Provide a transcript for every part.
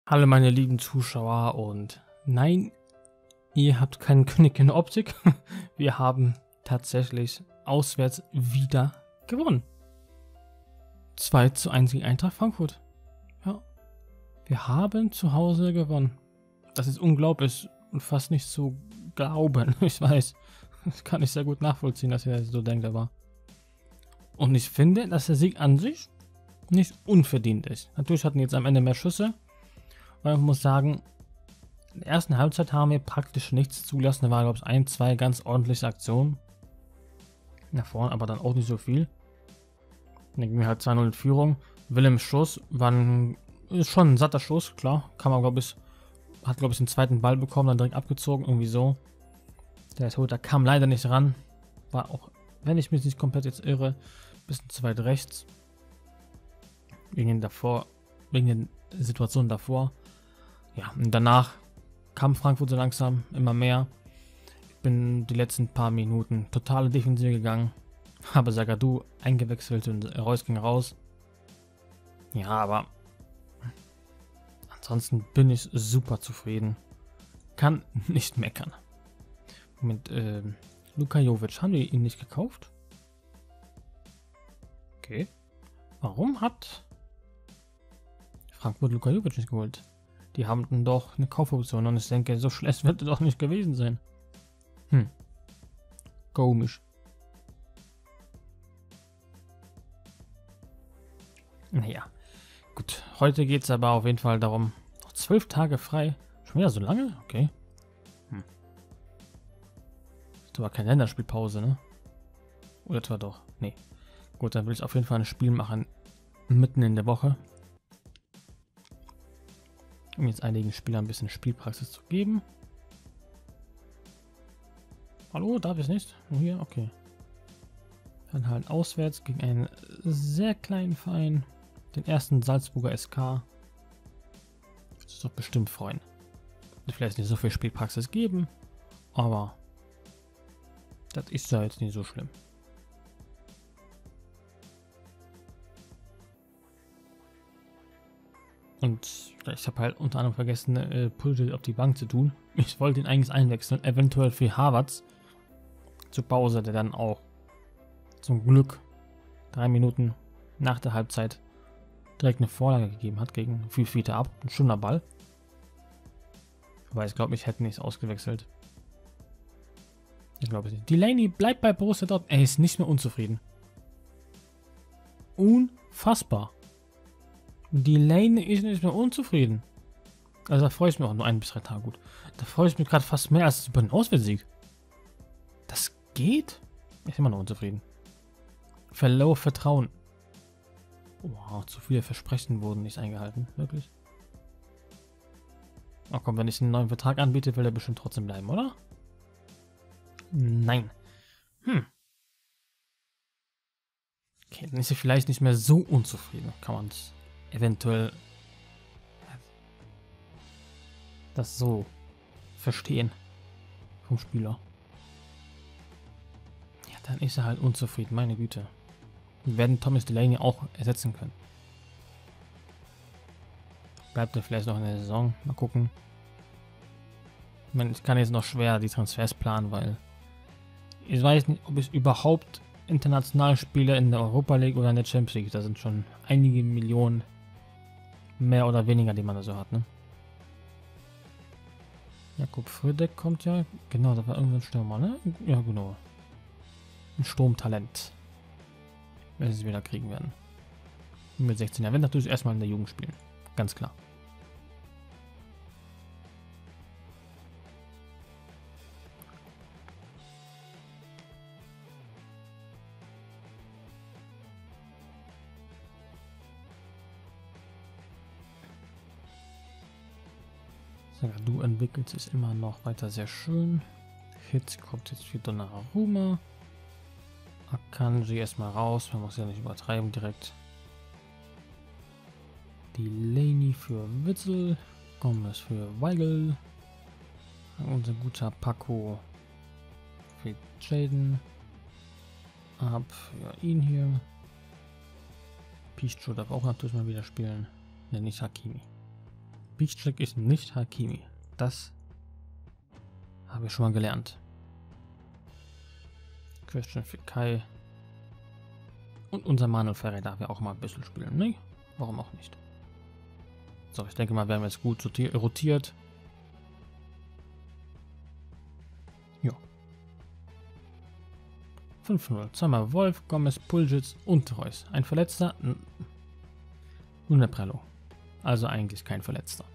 Hallo meine lieben Zuschauer und nein, ihr habt keinen König in der Optik. Wir haben tatsächlich auswärts wieder gewonnen. 2:1 gegen Eintracht Frankfurt. Ja, wir haben zu Hause gewonnen. Das ist unglaublich und fast nicht zu glauben. Ich weiß, das kann ich sehr gut nachvollziehen, dass ihr so denkt, aber. Und ich finde, dass der Sieg an sich nicht unverdient ist. Natürlich hatten wir jetzt am Ende mehr Schüsse. Und ich muss sagen, in der ersten Halbzeit haben wir praktisch nichts zugelassen. Da war, glaube ich, 1, 2 ganz ordentliche Aktionen. Nach vorne, aber dann auch nicht so viel. Dann gingen wir halt 2:0 in Führung. Willems Schuss ist schon ein satter Schuss, klar. Kann man, glaube ich, hat, glaube ich, den zweiten Ball bekommen, dann direkt abgezogen, irgendwie so. Der Torhüter kam leider nicht ran. War auch, wenn ich mich nicht komplett jetzt irre, ein bisschen zu weit rechts. Wegen den Situationen davor. Ja, und danach kam Frankfurt so langsam immer mehr. Ich bin die letzten paar Minuten total defensiv gegangen. Habe Zagadou eingewechselt und Reus ging raus. Ja, aber ansonsten bin ich super zufrieden. Kann nicht meckern. Mit Luka Jovic, haben wir ihn nicht gekauft? Okay. Warum hat Frankfurt Luka Jovic nicht geholt? Die haben dann doch eine Kaufoption und ich denke, so schlecht wird er doch nicht gewesen sein. Komisch. Naja, gut. Heute geht es aber auf jeden Fall darum, noch 12 Tage frei. Schon wieder so lange? Okay. Das war keine Länderspielpause, ne? Oder zwar doch? Nee. Gut, dann will ich auf jeden Fall ein Spiel machen mitten in der Woche. Um jetzt einigen Spielern ein bisschen Spielpraxis zu geben. Hallo, darf ich nicht? Nur hier? Okay. Dann halt auswärts gegen einen sehr kleinen Verein. Den ersten Salzburger SK. Das ist doch bestimmt freuen. Wird vielleicht nicht so viel Spielpraxis geben, aber das ist ja jetzt nicht so schlimm. Und ich habe halt unter anderem vergessen, Pulisic auf die Bank zu tun. Ich wollte ihn eigentlich einwechseln, eventuell für Havertz zur Pause, der dann auch zum Glück 3 Minuten nach der Halbzeit direkt eine Vorlage gegeben hat gegen Fifita ab. Ein schöner Ball. Aber ich glaube, ich hätte nichts ausgewechselt. Ich glaube nicht. Delaney bleibt bei Borussia Dortmund. Er ist nicht mehr unzufrieden. Unfassbar. Delaney ist nicht mehr unzufrieden. Also da freue ich mich auch nur 1 bis 3 Tage gut. Da freue ich mich gerade fast mehr als über den Auswärtssieg. Das geht? Ich bin immer noch unzufrieden. Verlor Vertrauen. Wow, zu viele Versprechen wurden nicht eingehalten. Wirklich? Ach komm, wenn ich einen neuen Vertrag anbiete, will er bestimmt trotzdem bleiben, oder? Nein. Okay, dann ist er vielleicht nicht mehr so unzufrieden. Kann man es eventuell das so verstehen vom Spieler. Ja, dann ist er halt unzufrieden, meine Güte. Wir werden Thomas Delaney auch ersetzen können. Bleibt er vielleicht noch in der Saison? Mal gucken. Ich meine, ich kann jetzt noch schwer die Transfers planen, weil ich weiß nicht, ob ich überhaupt international spiele in der Europa League oder in der Champions League. Da sind schon einige Millionen mehr oder weniger, die man da so hat, ne? Jakub Frödeck kommt ja. Genau, da war irgendein Stürmer, ne? Ja, genau. Ein Sturmtalent. Wenn sie es wieder kriegen werden. Mit 16 Jahren. Wenn natürlich erstmal in der Jugend spielen. Ganz klar. Du entwickelst es immer noch weiter sehr schön. Jetzt kommt jetzt für Donnarumma. Akanji erstmal raus. Man muss ja nicht übertreiben direkt. Delaney für Witzel. Gomez für Weigl. Unser guter Paco für Jaden. Ab für ihn hier. Piszczek darf auch natürlich mal wieder spielen. Ne, nicht Hakimi. Piszczek ist nicht Hakimi. Das habe ich schon mal gelernt. Question für Kai. Und unser Manuel Ferrer darf ja auch mal ein bisschen spielen, ne? Warum auch nicht? So, ich denke mal, wir haben jetzt gut rotiert. Ja. 5-0. Zweimal Wolf, Gomez, Puljic und Reus. Ein Verletzter. Nun der Prello. Also eigentlich kein Verletzter.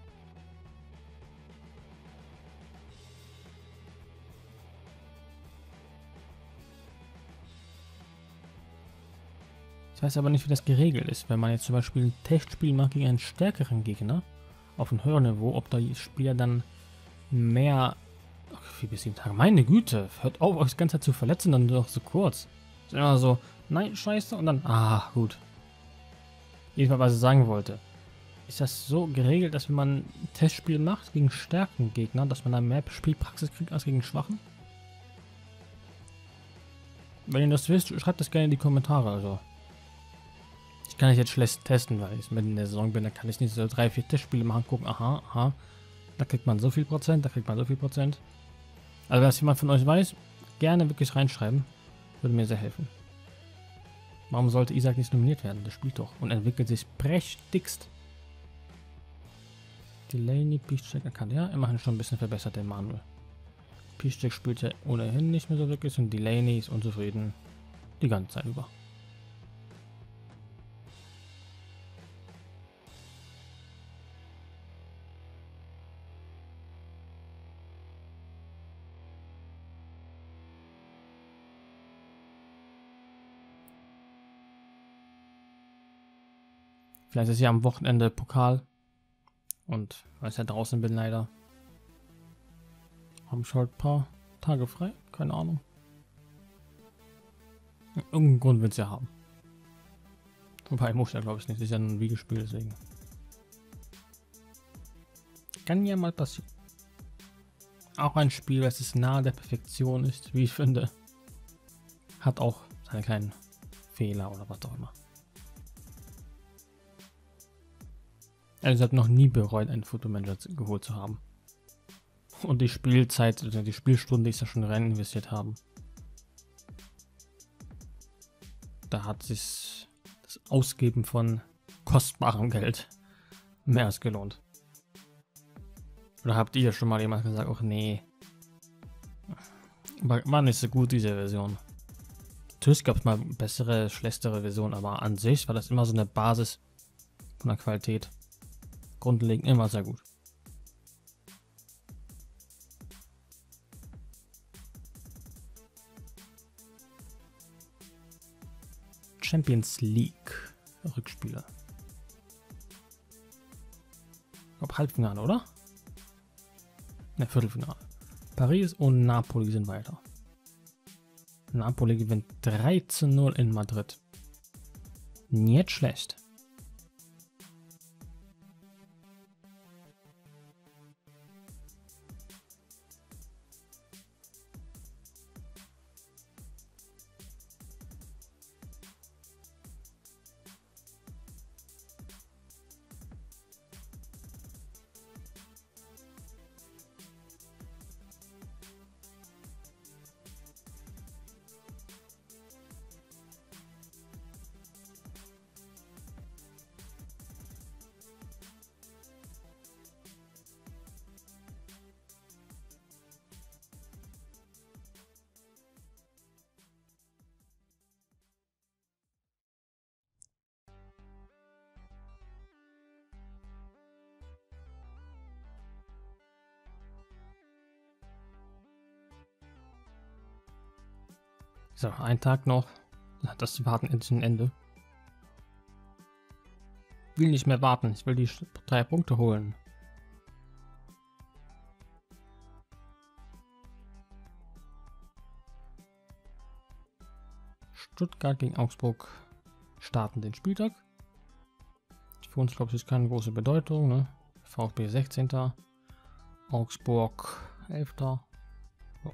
Ich weiß aber nicht, wie das geregelt ist. Wenn man jetzt zum Beispiel ein Testspiel macht gegen einen stärkeren Gegner auf einem höheren Niveau, ob der Spieler dann mehr... Ach, 4 bis 7 Tage. Meine Güte, hört auf, euch die ganze Zeit zu verletzen, dann doch so kurz. Ist immer so, nein, scheiße, und dann, gut. Jedenfalls, was ich sagen wollte. Ist das so geregelt, dass wenn man ein Testspiel macht gegen stärkeren Gegner, dass man dann mehr Spielpraxis kriegt als gegen schwachen? Wenn ihr das wisst, schreibt das gerne in die Kommentare. Also. Ich kann es jetzt schlecht testen, weil ich mitten in der Saison bin, da kann ich nicht so 3-4 Testspiele machen, gucken, aha, da kriegt man so viel Prozent, da kriegt man so viel Prozent. Also, was jemand von euch weiß, gerne wirklich reinschreiben. Würde mir sehr helfen. Warum sollte Isaac nicht nominiert werden? Der spielt doch und entwickelt sich prächtigst. Delaney, Piszczek erkannt. Ja, immerhin schon ein bisschen verbessert, der Manuel. Piszczek spielt ja ohnehin nicht mehr so wirklich und Delaney ist unzufrieden die ganze Zeit über. Vielleicht ist ja am Wochenende Pokal. Und weil ich ja draußen bin leider. Haben ich halt ein paar Tage frei. Keine Ahnung. Irgendeinen Grund wird es ja haben. Wobei muss ja glaube ich nicht. Das ist ja ein Videospiel, deswegen. Kann ja mal passieren. Auch ein Spiel, das es nahe der Perfektion ist, wie ich finde. Hat auch seine kleinen Fehler oder was auch immer. Also ich habe noch nie bereut, einen Fotomanager geholt zu haben. Und die Spielzeit, also die Spielstunde, die ich da schon rein investiert haben. Da hat sich das Ausgeben von kostbarem Geld mehr als gelohnt. Oder habt ihr schon mal jemand gesagt, ach nee, war nicht so gut diese Version. Natürlich gab es mal bessere, schlechtere Versionen, aber an sich war das immer so eine Basis von der Qualität. Grundlegend immer sehr gut. Champions League Rückspiele. Ich glaube Halbfinale, oder? Ne, Viertelfinale. Paris und Napoli sind weiter. Napoli gewinnt 3:0 in Madrid. Nicht schlecht. So, ein Tag noch. Das Warten endlich ein Ende. Will nicht mehr warten. Ich will die 3 Punkte holen. Stuttgart gegen Augsburg starten den Spieltag. Für uns, glaube ich, ist keine große Bedeutung. Ne? VfB 16. Augsburg 11. So.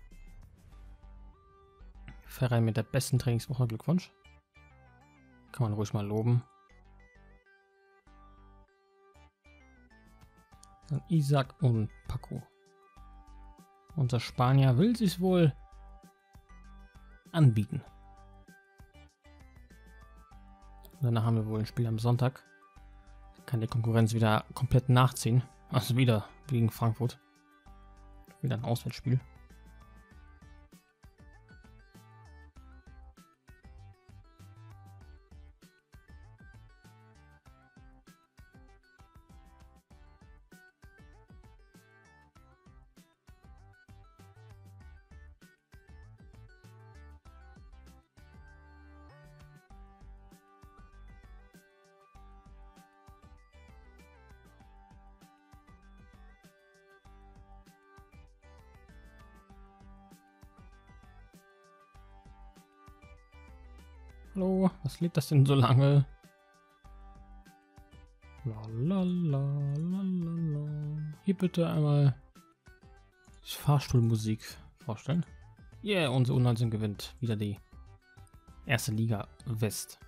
Verein mit der besten Trainingswoche. Glückwunsch. Kann man ruhig mal loben. Dann Isaac und Paco. Unser Spanier will sich wohl anbieten. Danach haben wir wohl ein Spiel am Sonntag. Kann die Konkurrenz wieder komplett nachziehen. Also wieder gegen Frankfurt. Wieder ein Auswärtsspiel. Hallo, was lebt das denn so lange? Lalalala. Hier bitte einmal Fahrstuhlmusik vorstellen. Yeah, unsere U19 gewinnt wieder die erste Liga West.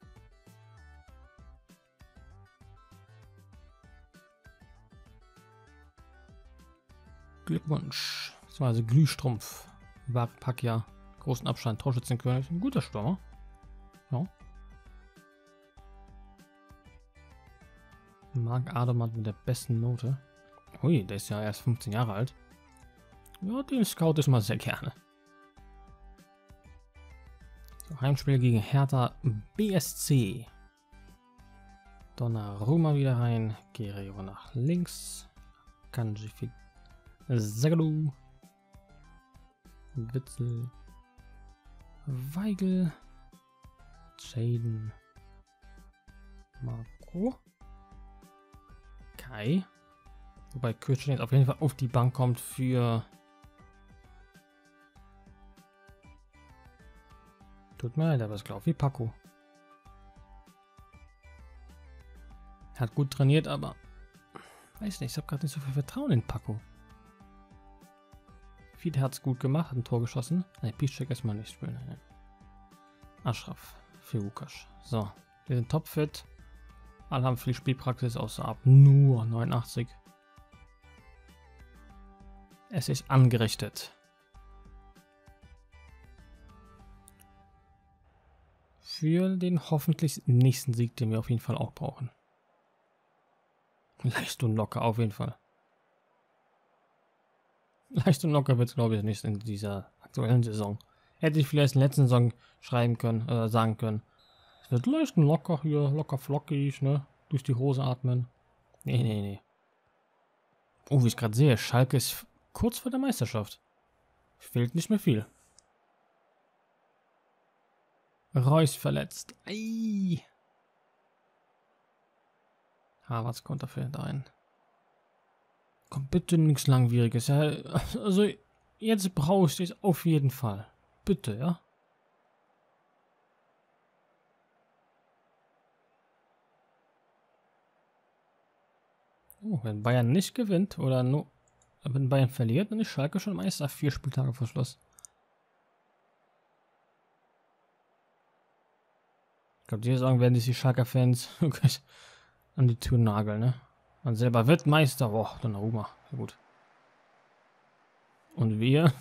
Glückwunsch. Das war also Glühstrumpf. Pakja, großen Abstand, Torschützenkönig, ein guter Stürmer. Ja. Marc Adermatt mit der besten Note. Ui, der ist ja erst 15 Jahre alt. Ja, den scout ich mal sehr gerne. So, Heimspiel gegen Hertha BSC. Donnarumma wieder rein. Guerrero nach links. Kanji Zagadou. Witzel. Weigel. Jaden. Marco. Kai. Wobei Kürtchen jetzt auf jeden Fall auf die Bank kommt für... Tut mir leid, aber es glaube wie Paco. Hat gut trainiert, aber... Weiß nicht, ich habe gerade nicht so viel Vertrauen in Paco. Fied hat es gut gemacht, hat ein Tor geschossen. Ne, Piszczek erstmal nicht spielen. Ne. Ashraf für Lukas. So, wir sind topfit. Alle haben viel Spielpraxis, außer ab nur 89. Es ist angerichtet. Für den hoffentlich nächsten Sieg, den wir auf jeden Fall auch brauchen. Leicht und locker auf jeden Fall. Leicht und locker wird es, glaube ich, nicht in dieser aktuellen Saison. Hätte ich vielleicht in der letzten Saison schreiben können oder sagen können. Es wird leicht und locker hier, locker flockig, ne? Durch die Hose atmen. Nee, nee, nee. Oh, wie ich gerade sehe, Schalke ist kurz vor der Meisterschaft. Fehlt nicht mehr viel. Reus verletzt. Ei. Havertz kommt dafür ein. Komm, bitte nichts Langwieriges. Ja, also, jetzt brauchst du es auf jeden Fall. Bitte, ja? Oh, wenn Bayern nicht gewinnt oder nur wenn Bayern verliert, dann ist Schalke schon Meister. 4 Spieltage vor Schluss. Ich glaube, diese Saison werden sich die Schalker-Fans wirklich an die Tür nageln, ne? Man selber wird Meister. Boah, Donnarumma. Ja, gut. Und wir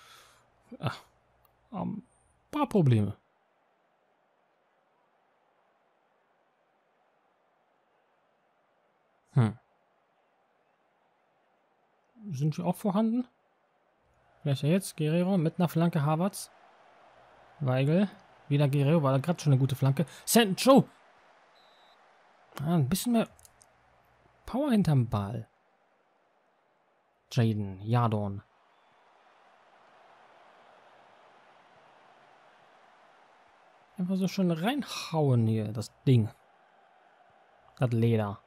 haben ein paar Probleme. Sind wir auch vorhanden? Vielleicht ja jetzt Guerrero mit einer Flanke Havertz. Weigel. Wieder Guerrero, war da gerade schon eine gute Flanke. Sancho! Ein bisschen mehr Power hinterm Ball. Jaden, Jadon. Einfach so schön reinhauen hier, das Ding. Das Leder.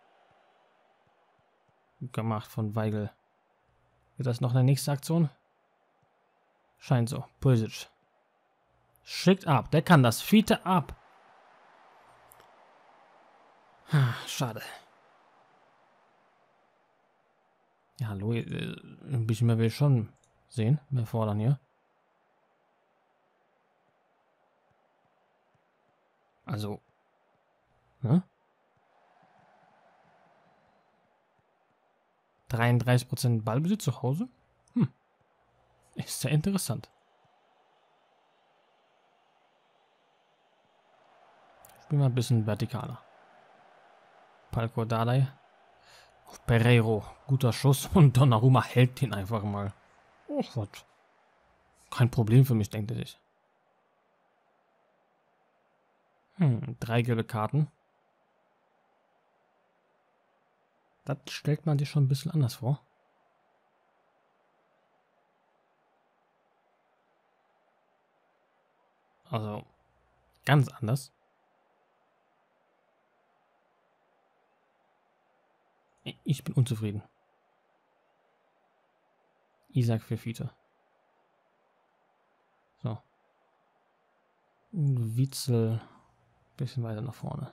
Gut gemacht von Weigel. Wird das noch eine nächste Aktion? Scheint so. Pulisic. Schickt ab. Der kann das. Fiete ab. Schade. Ja, hallo. Ein bisschen mehr will ich schon sehen. Mehr fordern hier. Also. Ne? 33% Ballbesitz zu Hause? Ist sehr interessant. Spielen wir ein bisschen vertikaler. Palko Dardai. Auf Pereiro. Guter Schuss und Donnarumma hält den einfach mal. Oh Gott. Kein Problem für mich, denkt er sich. 3 gelbe Karten. Das stellt man sich schon ein bisschen anders vor. Also, ganz anders. Ich bin unzufrieden. Isak für Fiete. So. Und Witzel. Bisschen weiter nach vorne.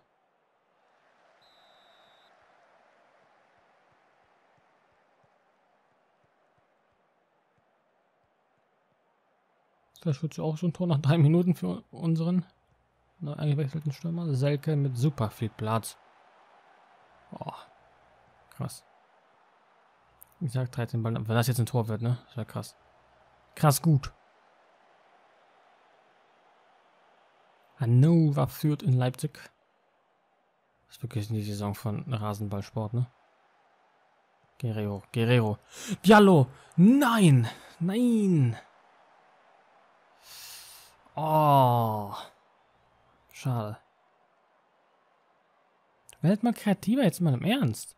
Das wird ja auch so ein Tor nach 3 Minuten für unseren neu eingewechselten Stürmer. Selke mit super viel Platz. Oh, krass. Ich sag 13 Ball. Wenn das jetzt ein Tor wird, ne? Das wäre krass. Krass gut. Hannover führt in Leipzig. Das ist wirklich die Saison von Rasenballsport, ne? Guerrero. Diallo! Nein! Nein! Oh! Schade. Werdet mal kreativer, jetzt mal im Ernst.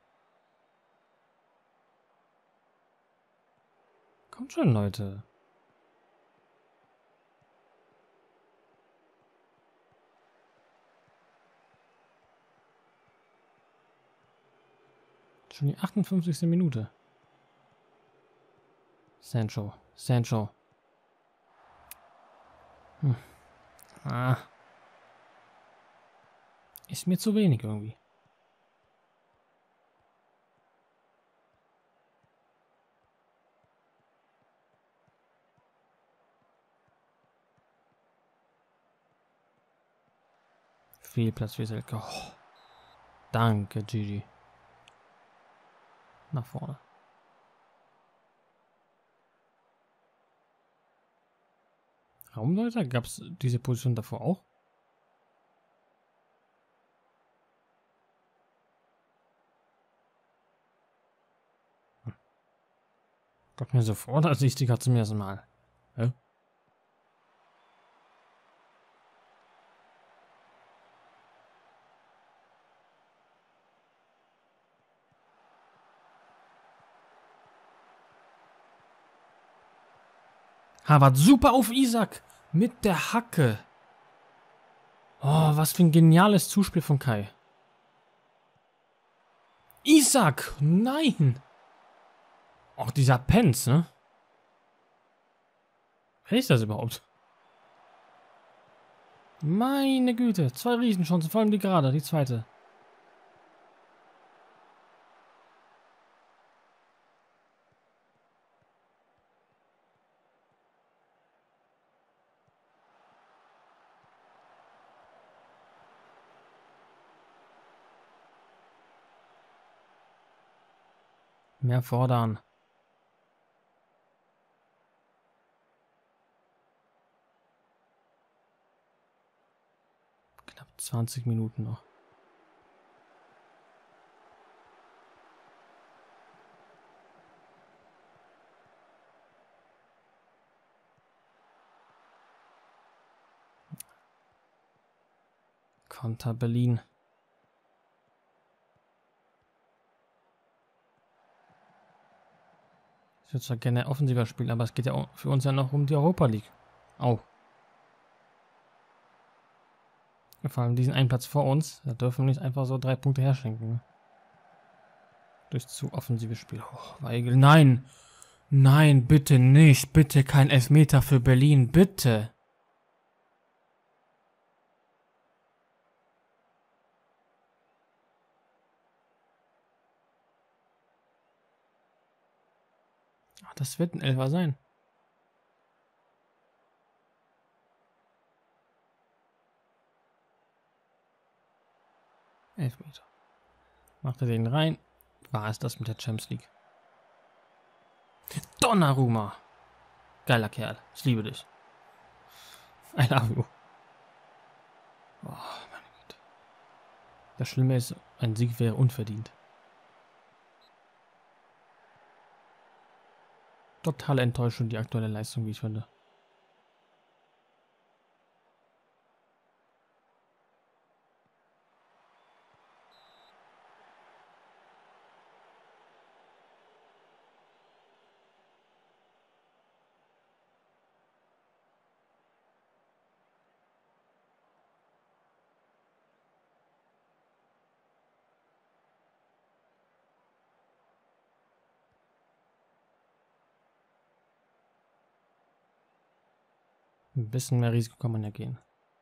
Kommt schon, Leute. Schon die 58. Minute. Sancho. Ist mir zu wenig irgendwie. Viel Platz für Selke. Oh. Danke, Gigi. Nach vorne. Raumläufer? Gab es diese Position davor auch? Kommt mir so vor, da sehe ich die gerade zum ersten Mal. Ja? Harvard super auf Isak. Mit der Hacke. Oh, was für ein geniales Zuspiel von Kai. Isak! Nein! Auch dieser Pence, ne? Wer ist das überhaupt? Meine Güte. 2 Riesenchancen, vor allem die gerade, die zweite. Mehr fordern. Knapp 20 Minuten noch. Konter Berlin. Ich würde zwar gerne offensiver spielen, aber es geht ja auch für uns ja noch um die Europa League. Auch. Vor allem diesen einen Platz vor uns, da dürfen wir nicht einfach so 3 Punkte herschenken. Ne? Durch zu offensives Spiel. Oh, Weigel, nein! Nein, bitte nicht! Bitte kein Elfmeter für Berlin, bitte! Ach, das wird ein Elfer sein. Elfmeter. Macht er den rein? War es das mit der Champions League? Donnarumma. Geiler Kerl. Ich liebe dich. I love you. Oh, meine Güte. Das Schlimme ist, ein Sieg wäre unverdient. Totale Enttäuschung, die aktuelle Leistung, wie ich finde. Ein bisschen mehr Risiko kann man ja gehen.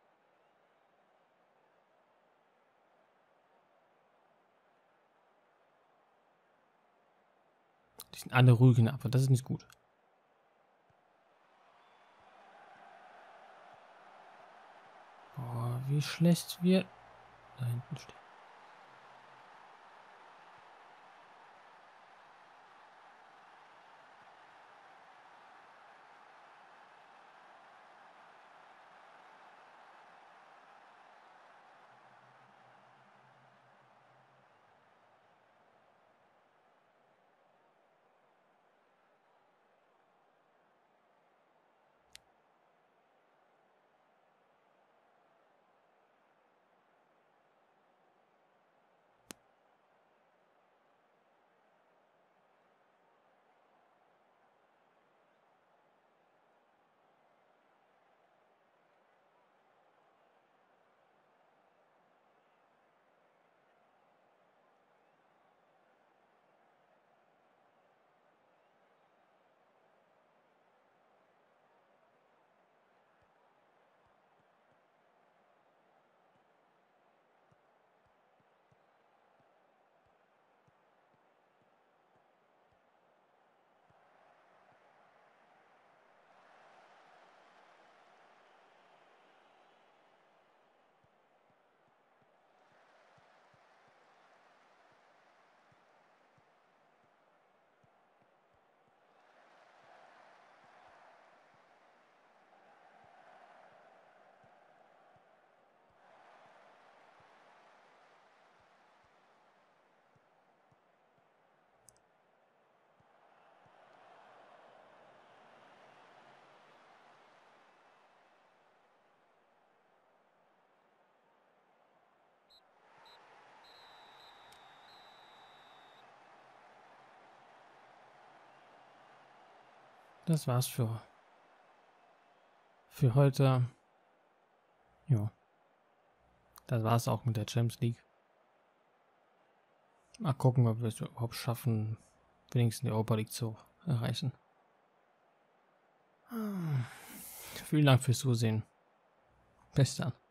Die sind alle ruhig in der Abwehr, das ist nicht gut. Oh, wie schlecht wir da hinten stehen. Das war's für heute. Ja, das war's auch mit der Champions League. Mal gucken, ob wir es überhaupt schaffen, wenigstens die Europa League zu erreichen. Vielen Dank fürs Zusehen. Bis dann.